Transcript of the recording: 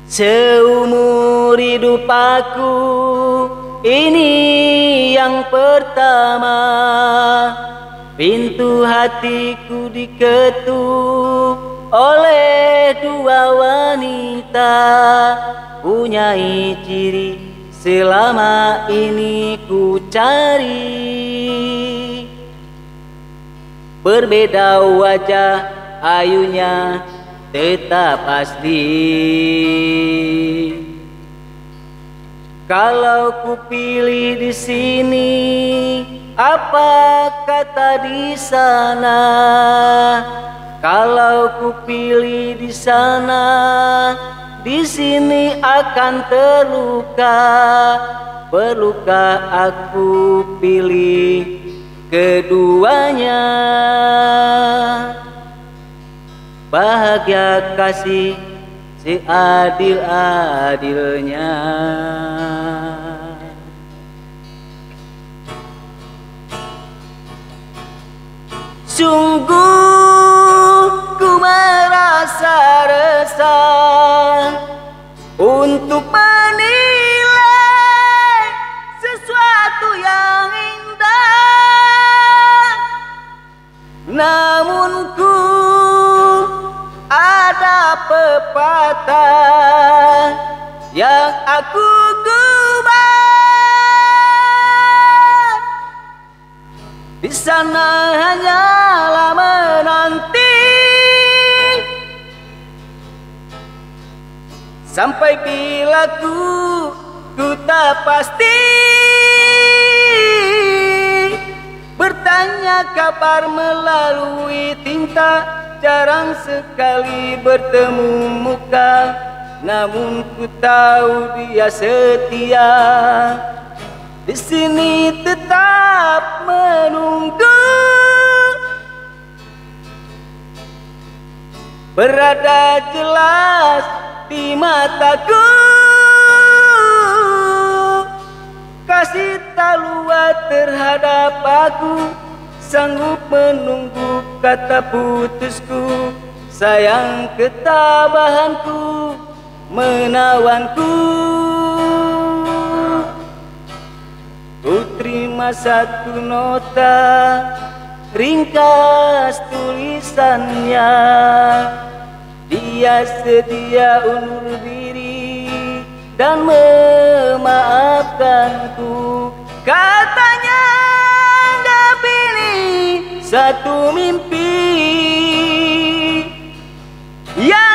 Seumur hidup aku ini yang pertama, pintu hatiku diketuk oleh dua wanita, punyai ciri selama ini ku cari. Berbeda wajah, ayunya tetap asli. Kalau ku pilih di sini, apa kata di sana? Kalau ku pilih di sana, di sini akan terluka. Perlukah aku pilih keduanya? Bahagia kasih seadil-adilnya. Sungguh ku merasa resah untuk menilai sesuatu yang indah, namun ku ada pepatah yang aku gubah. Di sana hanyalah menanti sampai bila ku tak pasti. Bertanya kabar melalui tinta, jarang sekali bertemu muka, namun ku tahu dia setia. Di sini tetap menunggu, berada jelas di mataku. Kasih tak luas terhadap aku, sanggup menunggu kata putusku. Sayang ketabahanku menawanku. Ku terima satu nota ringkas tulisannya. Dia sedia undur diri dan memaafkanku. Katanya anggap ini satu mimpi. Ya